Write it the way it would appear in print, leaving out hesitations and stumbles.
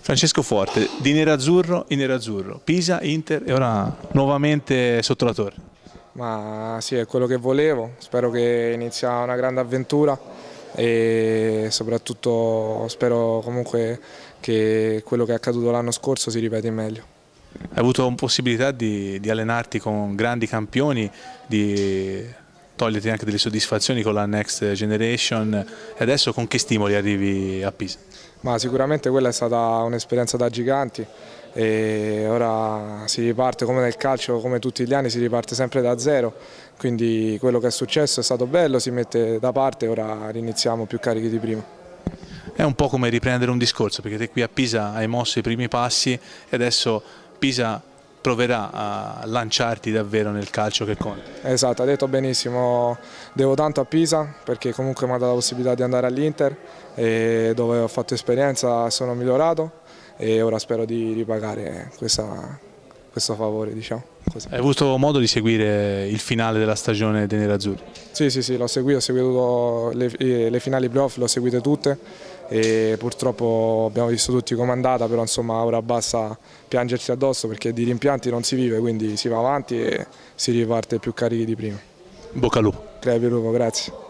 Francesco Forte, di nerazzurro in nerazzurro, Pisa, Inter e ora nuovamente sotto la torre. Ma sì, è quello che volevo, spero che inizi una grande avventura e soprattutto spero comunque che quello che è accaduto l'anno scorso si ripeti meglio. Hai avuto possibilità di allenarti con grandi campioni, di toglierti anche delle soddisfazioni con la Next Generation e adesso con che stimoli arrivi a Pisa? Ma sicuramente quella è stata un'esperienza da giganti e ora si riparte come nel calcio, come tutti gli anni si riparte sempre da zero, quindi quello che è successo è stato bello, si mette da parte e ora riniziamo più carichi di prima. È un po' come riprendere un discorso, perché te qui a Pisa hai mosso i primi passi e adesso Pisa proverà a lanciarti davvero nel calcio che conta. Esatto, ha detto benissimo, devo tanto a Pisa perché comunque mi ha dato la possibilità di andare all'Inter dove ho fatto esperienza, sono migliorato e ora spero di ripagare questo favore, diciamo. Così. Hai avuto modo di seguire il finale della stagione dei nerazzurri? Sì, l'ho seguito le finali playoff, le ho seguite tutte e purtroppo abbiamo visto tutti com'è andata, però insomma ora basta piangerci addosso perché di rimpianti non si vive, quindi si va avanti e si riparte più carichi di prima. Bocca al lupo. Crepi lupo, grazie.